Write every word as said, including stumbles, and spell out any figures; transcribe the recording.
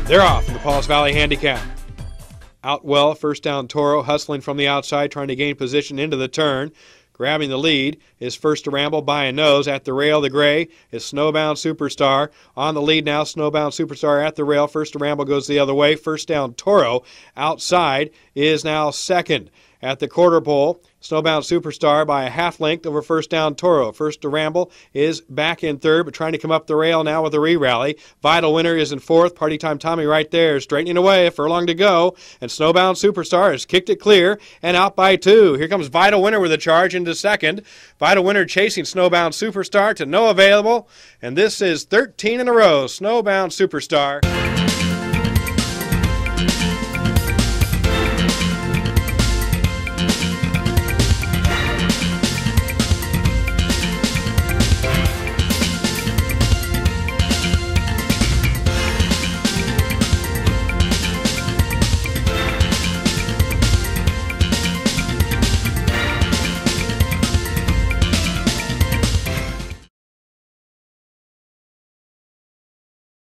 They're off in the Pauls Valley Handicap. Out well, first down Toro, hustling from the outside, trying to gain position into the turn. Grabbing the lead is First To Ramble by a nose. At the rail, the gray is Snowbound Superstar. On the lead now, Snowbound Superstar at the rail. First To Ramble goes the other way. First down Toro outside is now second. At the quarter pole, Snowbound Superstar by a half length over First down Toro. First To Ramble is back in third, but trying to come up the rail now with a re-rally. Vital Winner is in fourth. Party Time Tommy right there, straightening away, a furlong to go. And Snowbound Superstar has kicked it clear and out by two. Here comes Vital Winner with a charge into second. Vital Winner chasing Snowbound Superstar to no available. And this is thirteen in a row. Snowbound Superstar